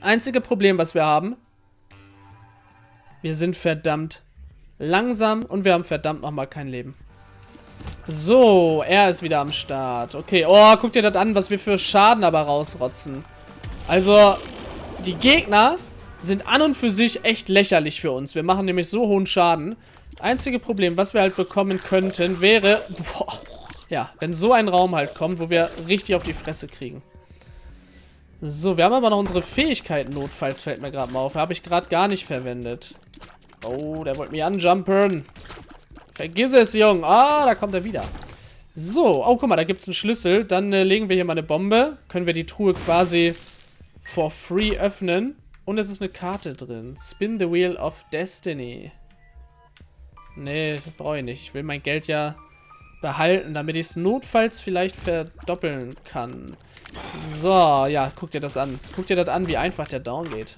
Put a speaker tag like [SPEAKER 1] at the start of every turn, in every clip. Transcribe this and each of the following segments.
[SPEAKER 1] Einzige Problem, was wir haben. Wir sind verdammt langsam und wir haben verdammt nochmal kein Leben. So, er ist wieder am Start. Okay, oh, guck dir das an, was wir für Schaden aber rausrotzen. Also, die Gegner sind an und für sich echt lächerlich für uns. Wir machen nämlich so hohen Schaden. Einzige Problem, was wir halt bekommen könnten, wäre... Boah, ja, wenn so ein Raum halt kommt, wo wir richtig auf die Fresse kriegen. So, wir haben aber noch unsere Fähigkeiten notfalls, fällt mir gerade mal auf. Habe ich gerade gar nicht verwendet. Oh, der wollte mich anjumpen. Vergiss es, Jung. Ah, da kommt er wieder. So, oh, guck mal, da gibt es einen Schlüssel. Dann legen wir hier mal eine Bombe. Können wir die Truhe quasi for free öffnen. Und es ist eine Karte drin. Spin the Wheel of Destiny. Nee, das brauche ich nicht. Ich will mein Geld ja behalten, damit ich es notfalls vielleicht verdoppeln kann. So, ja, guck dir das an. Guck dir das an, wie einfach der Down geht.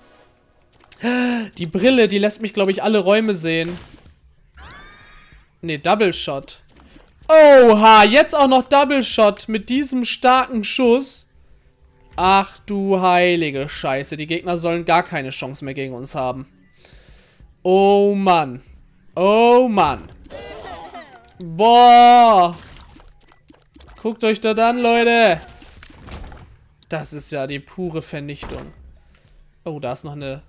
[SPEAKER 1] Die Brille, die lässt mich, glaube ich, alle Räume sehen. Ne, Double Shot. Oha, jetzt auch noch Double Shot mit diesem starken Schuss. Ach du heilige Scheiße. Die Gegner sollen gar keine Chance mehr gegen uns haben. Oh Mann. Oh Mann. Boah. Guckt euch das an, Leute. Das ist ja die pure Vernichtung. Oh, da ist noch eine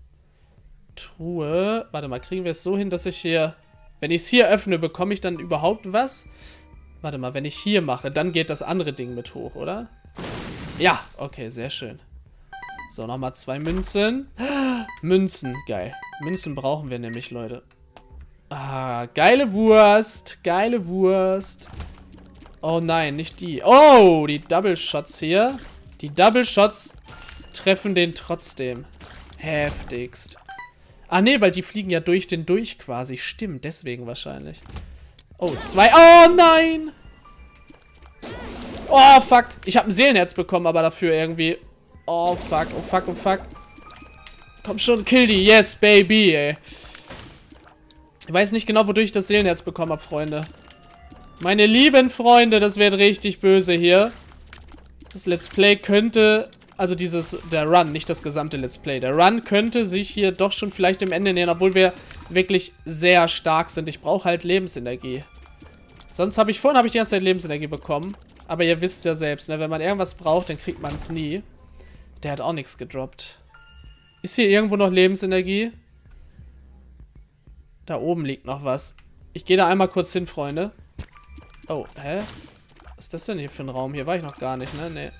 [SPEAKER 1] Truhe. Warte mal, kriegen wir es so hin, dass ich hier... Wenn ich es hier öffne, bekomme ich dann überhaupt was? Warte mal, wenn ich hier mache, dann geht das andere Ding mit hoch, oder? Ja, okay, sehr schön. So, nochmal 2 Münzen. Münzen, geil. Münzen brauchen wir nämlich, Leute. Ah, geile Wurst. Geile Wurst. Oh nein, nicht die. Oh, die Double Shots hier. Die Double Shots treffen den trotzdem. Heftigst. Ah, nee, weil die fliegen ja durch den durch quasi. Stimmt, deswegen wahrscheinlich. Oh, 2. Oh, nein! Oh, fuck. Ich habe ein Seelenherz bekommen, aber dafür irgendwie. Oh, fuck, oh, fuck, oh, fuck. Komm schon, kill die. Yes, baby, ey. Ich weiß nicht genau, wodurch ich das Seelenherz bekommen habe, Freunde. Meine lieben Freunde, das wird richtig böse hier. Das Let's Play könnte... Also der Run, nicht das gesamte Let's Play. Der Run könnte sich hier doch schon vielleicht dem Ende nähern, obwohl wir wirklich sehr stark sind. Ich brauche halt Lebensenergie. Sonst habe ich die ganze Zeit Lebensenergie bekommen. Aber ihr wisst ja selbst, ne? Wenn man irgendwas braucht, dann kriegt man es nie. Der hat auch nichts gedroppt. Ist hier irgendwo noch Lebensenergie? Da oben liegt noch was. Ich gehe da einmal kurz hin, Freunde. Oh, hä? Was ist das denn hier für ein Raum? Hier war ich noch gar nicht, ne? Nee.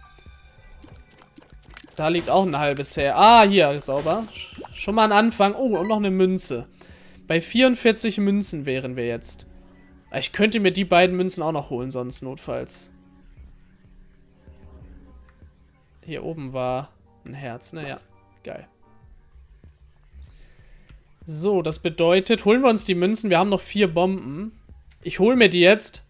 [SPEAKER 1] Da liegt auch ein halbes her. Ah, hier, sauber. Schon mal ein Anfang. Oh, und noch eine Münze. Bei 44 Münzen wären wir jetzt. Ich könnte mir die beiden Münzen auch noch holen, sonst notfalls. Hier oben war ein Herz, ne? Ja, geil. So, das bedeutet, holen wir uns die Münzen. Wir haben noch 4 Bomben. Ich hole mir die jetzt.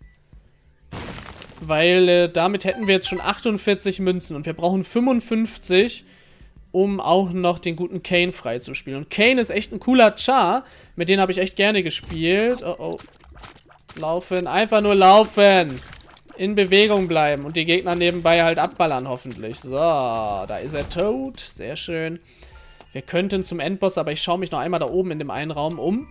[SPEAKER 1] Weil damit hätten wir jetzt schon 48 Münzen. Und wir brauchen 55, um auch noch den guten Kain freizuspielen. Und Kain ist echt ein cooler Char. Mit denen habe ich echt gerne gespielt. Oh, oh. Laufen. Einfach nur laufen. In Bewegung bleiben. Und die Gegner nebenbei halt abballern, hoffentlich. So, da ist er tot. Sehr schön. Wir könnten zum Endboss, aber ich schaue mich noch einmal da oben in dem einen Raum um.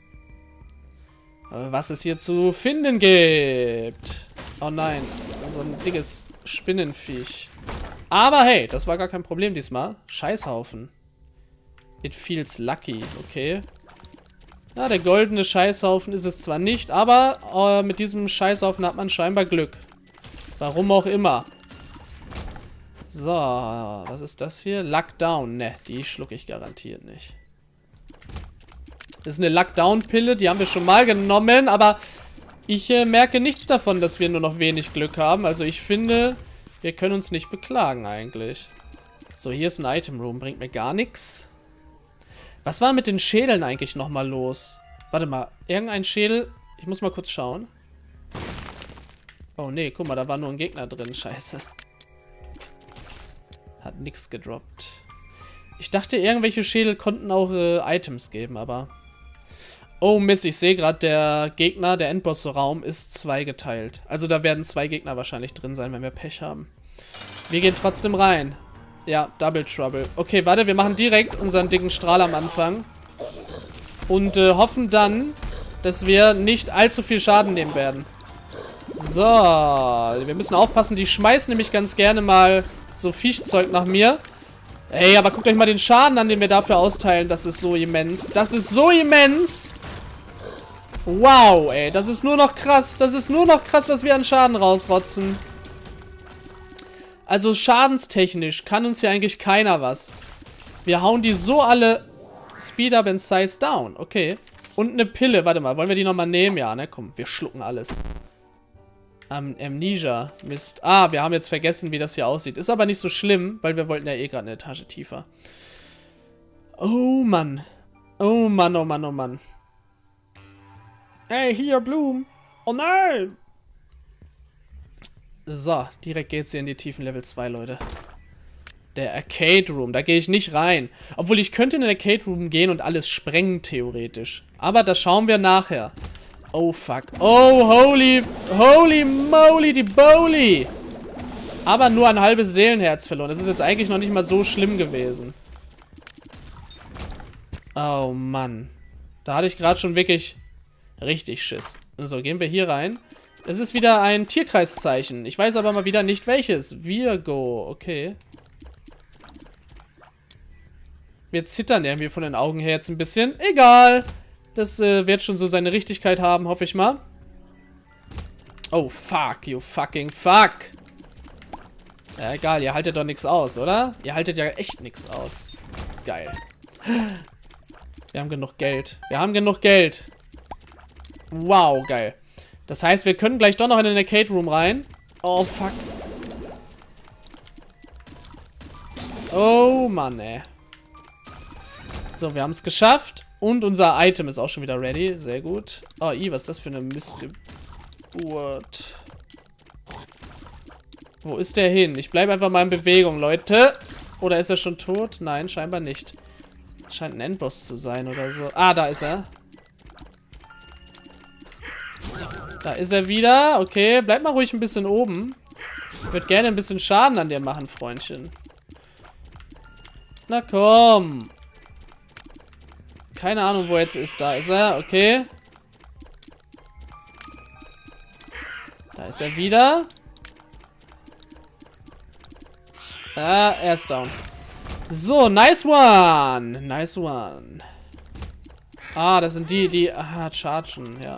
[SPEAKER 1] Was es hier zu finden gibt. Oh nein, so ein dickes Spinnenviech. Aber hey, das war gar kein Problem diesmal. Scheißhaufen. It feels lucky, okay. Ja, der goldene Scheißhaufen ist es zwar nicht, aber mit diesem Scheißhaufen hat man scheinbar Glück. Warum auch immer. So, was ist das hier? Lockdown. Ne, die schlucke ich garantiert nicht. Das ist eine Lockdown-Pille, die haben wir schon mal genommen, aber ich merke nichts davon, dass wir nur noch wenig Glück haben. Also ich finde, wir können uns nicht beklagen eigentlich. So, hier ist ein Item-Room, bringt mir gar nichts. Was war mit den Schädeln eigentlich nochmal los? Warte mal, irgendein Schädel... Ich muss mal kurz schauen. Oh nee, guck mal, da war nur ein Gegner drin, scheiße. Hat nichts gedroppt. Ich dachte, irgendwelche Schädel konnten auch Items geben, aber... Oh Mist, ich sehe gerade, der Gegner, der Endboss-Raum ist zweigeteilt. Also da werden 2 Gegner wahrscheinlich drin sein, wenn wir Pech haben. Wir gehen trotzdem rein. Ja, Double Trouble. Okay, warte, wir machen direkt unseren dicken Strahl am Anfang. Und hoffen dann, dass wir nicht allzu viel Schaden nehmen werden. So, wir müssen aufpassen. Die schmeißen nämlich ganz gerne mal so Viechzeug nach mir. Ey, aber guckt euch mal den Schaden an, den wir dafür austeilen. Das ist so immens. Das ist so immens. Wow, ey. Das ist nur noch krass. Das ist nur noch krass, was wir an Schaden rausrotzen. Also schadenstechnisch kann uns ja eigentlich keiner was. Wir hauen die so alle Speed up and Size down. Okay. Und eine Pille. Warte mal, wollen wir die nochmal nehmen? Ja, ne? Komm, wir schlucken alles. Amnesia. Mist. Ah, wir haben jetzt vergessen, wie das hier aussieht. Ist aber nicht so schlimm, weil wir wollten ja eh gerade eine Etage tiefer. Oh Mann. Oh Mann, oh Mann, oh Mann. Ey, hier, Bloom. Oh nein. So, direkt geht's hier in die tiefen Level 2, Leute. Der Arcade Room, da gehe ich nicht rein. Obwohl, ich könnte in den Arcade Room gehen und alles sprengen, theoretisch. Aber das schauen wir nachher. Oh, fuck. Oh, holy moly, die Bowly. Aber nur ein halbes Seelenherz verloren. Das ist jetzt eigentlich noch nicht mal so schlimm gewesen. Oh, Mann. Da hatte ich gerade schon wirklich richtig Schiss. So, gehen wir hier rein. Es ist wieder ein Tierkreiszeichen. Ich weiß aber mal wieder nicht welches. Virgo, okay. Wir zittern irgendwie von den Augen her jetzt ein bisschen. Egal. Das wird schon so seine Richtigkeit haben, hoffe ich mal. Oh, fuck, you fucking fuck. Ja, egal, ihr haltet doch nichts aus, oder? Ihr haltet ja echt nichts aus. Geil. Wir haben genug Geld. Wir haben genug Geld. Wow, geil. Das heißt, wir können gleich doch noch in den Arcade Room rein. Oh, fuck. Oh, Mann, ey. So, wir haben es geschafft. Und unser Item ist auch schon wieder ready. Sehr gut. Oh, was ist das für eine Missgeburt? Wo ist der hin? Ich bleibe einfach mal in Bewegung, Leute. Oder ist er schon tot? Nein, scheinbar nicht. Scheint ein Endboss zu sein oder so. Ah, da ist er. Da ist er wieder. Okay, bleib mal ruhig ein bisschen oben. Ich würde gerne ein bisschen Schaden an dir machen, Freundchen. Na komm. Keine Ahnung, wo er jetzt ist. Da ist er. Okay. Da ist er wieder. Ah, er ist down. So, nice one. Nice one. Ah, das sind die chargen, ja.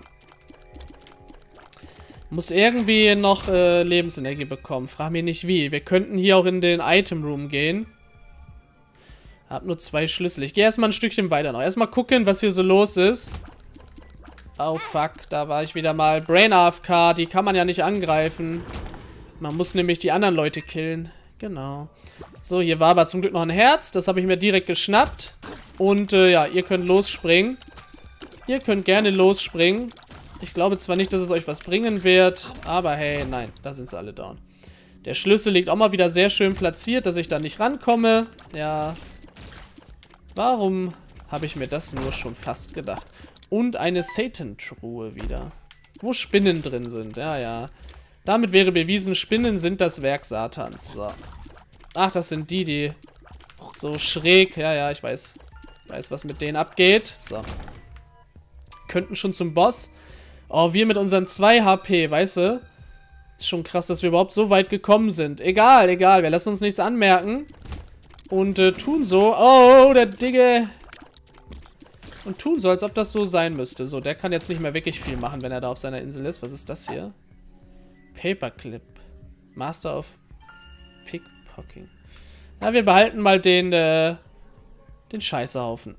[SPEAKER 1] Muss irgendwie noch Lebensenergie bekommen. Frag mich nicht wie. Wir könnten hier auch in den Item Room gehen. Hab nur 2 Schlüssel. Ich gehe erstmal ein Stückchen weiter noch. Erstmal gucken, was hier so los ist. Oh, fuck. Da war ich wieder mal. Brain AFK. Die kann man ja nicht angreifen. Man muss nämlich die anderen Leute killen. Genau. So, hier war aber zum Glück noch ein Herz. Das habe ich mir direkt geschnappt. Und, ja, ihr könnt losspringen. Ihr könnt gerne losspringen. Ich glaube zwar nicht, dass es euch was bringen wird. Aber hey, nein. Da sind sie alle down. Der Schlüssel liegt auch mal wieder sehr schön platziert, dass ich da nicht rankomme. Ja. Warum habe ich mir das nur schon fast gedacht? Und eine Satan-Truhe wieder. Wo Spinnen drin sind. Ja, ja. Damit wäre bewiesen, Spinnen sind das Werk Satans. So. Ach, das sind die so schräg... Ja, ja, ich weiß. Was mit denen abgeht. So. Könnten schon zum Boss. Oh, wir mit unseren 2 HP, weißt du? Ist schon krass, dass wir überhaupt so weit gekommen sind. Egal, egal. Wir lassen uns nichts anmerken. Und tun so. Oh, der Digge. Und tun so, als ob das so sein müsste. So, der kann jetzt nicht mehr wirklich viel machen, wenn er da auf seiner Insel ist. Was ist das hier? Paperclip. Master of Pickpocking. Ja, wir behalten mal den Scheißehaufen.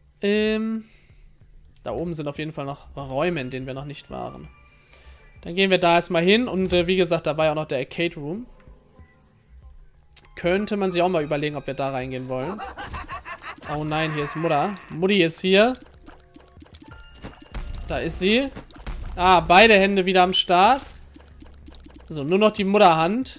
[SPEAKER 1] Da oben sind auf jeden Fall noch Räume, in denen wir noch nicht waren. Dann gehen wir da erstmal hin. Und wie gesagt, da war ja auch noch der Arcade Room. Könnte man sich auch mal überlegen, ob wir da reingehen wollen. Oh nein, hier ist Mutter. Mutti ist hier. Da ist sie. Ah, beide Hände wieder am Start. So, nur noch die Mutterhand.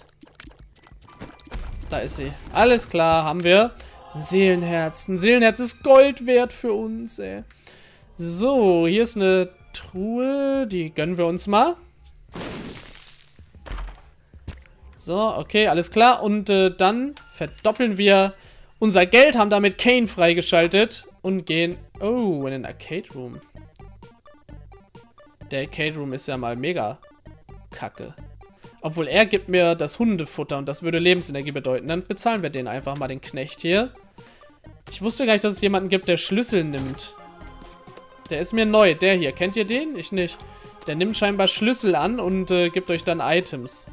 [SPEAKER 1] Da ist sie. Alles klar, haben wir. Seelenherz. Ein Seelenherz ist Gold wert für uns, ey. So, hier ist eine Truhe. Die gönnen wir uns mal. So, okay, alles klar. Und dann verdoppeln wir unser Geld, haben damit Kane freigeschaltet und gehen, oh, in den Arcade Room. Der Arcade Room ist ja mal mega kacke. Obwohl er gibt mir das Hundefutter und das würde Lebensenergie bedeuten. Dann bezahlen wir den einfach mal, den Knecht hier. Ich wusste gar nicht, dass es jemanden gibt, der Schlüssel nimmt. Der ist mir neu, der hier. Kennt ihr den? Ich nicht. Der nimmt scheinbar Schlüssel an und gibt euch dann Items.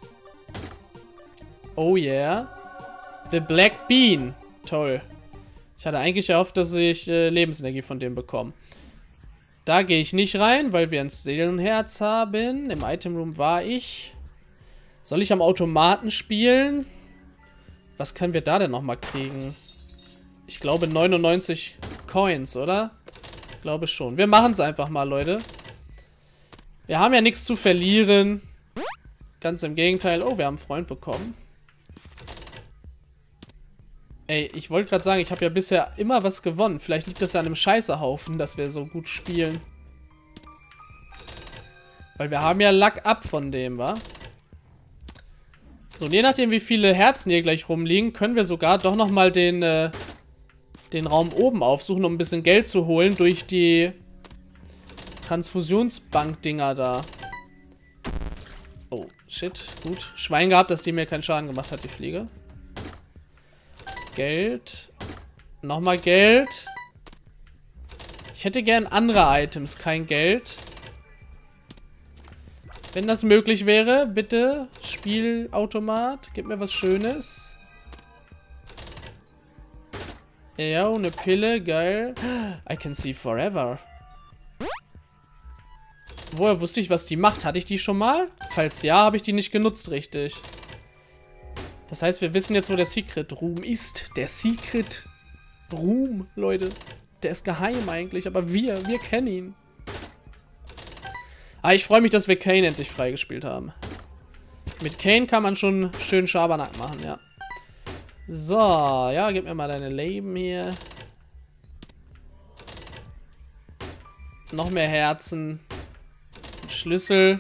[SPEAKER 1] Oh yeah. The Black Bean. Toll. Ich hatte eigentlich erhofft, dass ich Lebensenergie von dem bekomme. Da gehe ich nicht rein, weil wir ein Seelenherz haben. Im Item Room war ich. Soll ich am Automaten spielen? Was können wir da denn nochmal kriegen? Ich glaube 99 Coins, oder? Ich glaube schon. Wir machen es einfach mal, Leute. Wir haben ja nichts zu verlieren. Ganz im Gegenteil. Oh, wir haben einen Freund bekommen. Ey, ich wollte gerade sagen, ich habe ja bisher immer was gewonnen. Vielleicht liegt das ja an einem Scheißehaufen, dass wir so gut spielen. Weil wir haben ja Luck up von dem, wa? So, und je nachdem, wie viele Herzen hier gleich rumliegen, können wir sogar doch nochmal den Raum oben aufsuchen, um ein bisschen Geld zu holen durch die Transfusionsbank-Dinger da. Oh, shit, gut. Schwein gehabt, dass die mir keinen Schaden gemacht hat, die Fliege. Geld. Nochmal Geld. Ich hätte gern andere Items, kein Geld. Wenn das möglich wäre, bitte, Spielautomat, gib mir was Schönes. Ja, eine Pille, geil. I can see forever. Woher wusste ich, was die macht? Hatte ich die schon mal? Falls ja, habe ich die nicht genutzt, richtig. Das heißt, wir wissen jetzt, wo der Secret Room ist. Der Secret Room, Leute. Der ist geheim eigentlich, aber wir kennen ihn. Ah, ich freue mich, dass wir Kane endlich freigespielt haben. Mit Kane kann man schon schön Schabernack machen, ja. So, ja, gib mir mal deine Leben hier. Noch mehr Herzen. Schlüssel.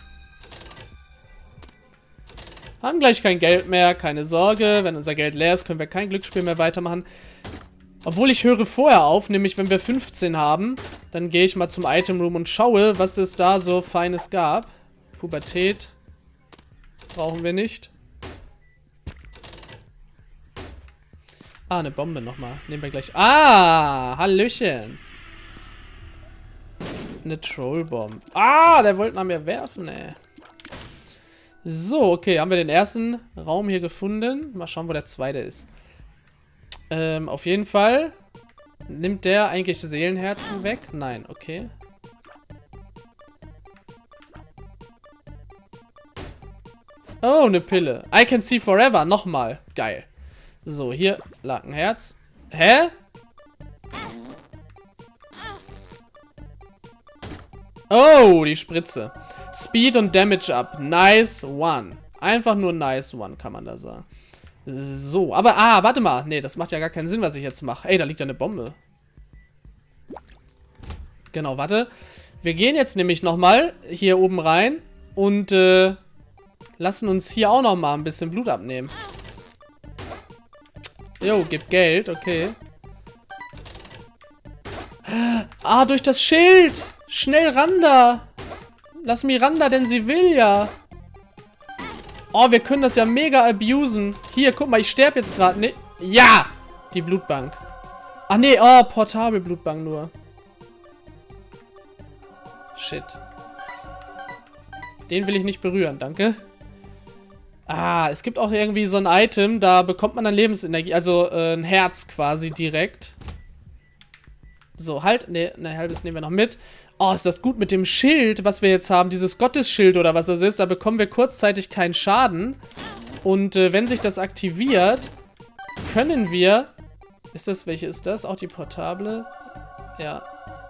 [SPEAKER 1] Haben gleich kein Geld mehr, keine Sorge. Wenn unser Geld leer ist, können wir kein Glücksspiel mehr weitermachen. Obwohl ich höre vorher auf, nämlich wenn wir 15 haben, dann gehe ich mal zum Item Room und schaue, was es da so Feines gab. Pubertät. Brauchen wir nicht. Ah, eine Bombe nochmal. Nehmen wir gleich. Ah, Hallöchen. Eine Trollbombe. Ah, der wollte nach mir werfen, ey. So, okay, haben wir den ersten Raum hier gefunden. Mal schauen, wo der zweite ist. Auf jeden Fall. Nimmt der eigentlich Seelenherzen weg? Nein, okay. Oh, eine Pille. I can see forever. Nochmal. Geil. So, hier lag ein Herz. Hä? Oh, die Spritze. Speed und Damage up. Nice one. Einfach nur nice one, kann man da sagen. So, aber, warte mal. Nee, das macht ja gar keinen Sinn, was ich jetzt mache. Ey, da liegt ja eine Bombe. Genau, warte. Wir gehen jetzt nämlich nochmal hier oben rein und lassen uns hier auch nochmal ein bisschen Blut abnehmen. Jo, gib Geld, okay. Ah, durch das Schild. Schnell ran da. Lass Miranda, denn sie will ja. Oh, wir können das ja mega abusen. Hier, guck mal, ich sterbe jetzt gerade. Nee. Ja! Die Blutbank. Ach nee, oh, portable Blutbank nur. Shit. Den will ich nicht berühren, danke. Ah, es gibt auch irgendwie so ein Item, da bekommt man dann Lebensenergie, also ein Herz quasi direkt. So, halt, ne, ein halbes nehmen wir noch mit. Oh, ist das gut mit dem Schild, was wir jetzt haben, dieses Gottesschild oder was das ist, da bekommen wir kurzzeitig keinen Schaden. Und wenn sich das aktiviert, können wir, welche ist das? Auch die portable? Ja.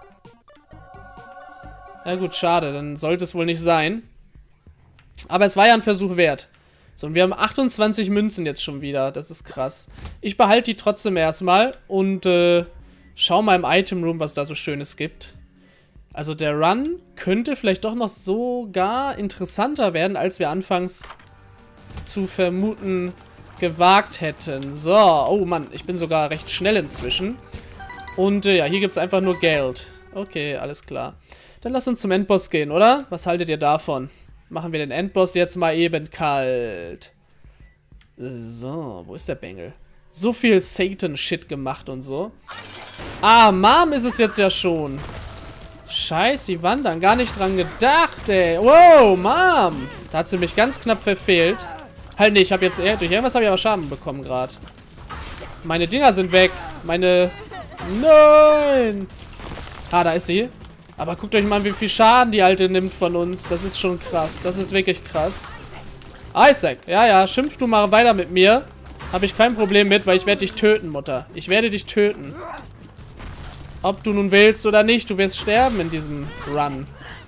[SPEAKER 1] Ja gut, schade, dann sollte es wohl nicht sein. Aber es war ja ein Versuch wert. So, und wir haben 28 Münzen jetzt schon wieder. Das ist krass. Ich behalte die trotzdem erstmal und schau mal im Item Room, was da so Schönes gibt. Also der Run könnte vielleicht doch noch sogar interessanter werden, als wir anfangs zu vermuten gewagt hätten. So, oh Mann, ich bin sogar recht schnell inzwischen. Und ja, hier gibt es einfach nur Geld. Okay, alles klar. Dann lass uns zum Endboss gehen, oder? Was haltet ihr davon? Machen wir den Endboss jetzt mal eben kalt. So, wo ist der Bengel? So viel Satan-Shit gemacht und so. Ah, Mom ist es jetzt ja schon. Scheiß, die wandern. Gar nicht dran gedacht, ey. Wow, Mom. Da hat sie mich ganz knapp verfehlt. Halt, nee, ich habe jetzt durch irgendwas habe ich aber Schaden bekommen gerade. Meine Dinger sind weg. Meine... Nein. Ah, da ist sie. Aber guckt euch mal an, wie viel Schaden die Alte nimmt von uns. Das ist schon krass. Das ist wirklich krass. Isaac, ja, ja, schimpf du mal weiter mit mir. Habe ich kein Problem mit, weil ich werde dich töten, Mutter. Ich werde dich töten. Ob du nun willst oder nicht, du wirst sterben in diesem Run.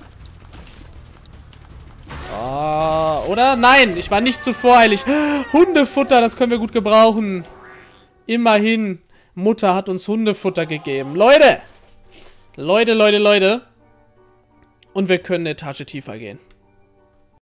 [SPEAKER 1] Oh, oder? Nein, ich war nicht zu voreilig. Hundefutter, das können wir gut gebrauchen. Immerhin, Mutter hat uns Hundefutter gegeben. Leute! Leute. Und wir können eine Etage tiefer gehen.